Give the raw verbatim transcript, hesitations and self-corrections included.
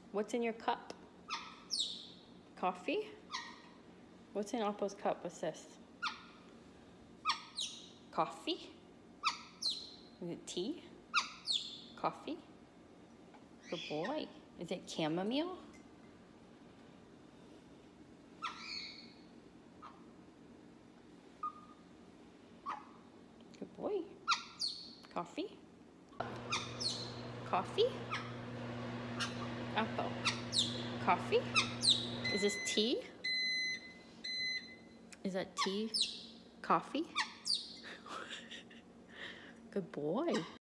What's in your cup? Coffee? What's in Appo's cup? What's this? Coffee? Is it tea? Coffee? Good boy. Is it chamomile? Good boy. Coffee? Coffee? Appo. Coffee? Is this tea? Is that tea? Coffee? Good boy.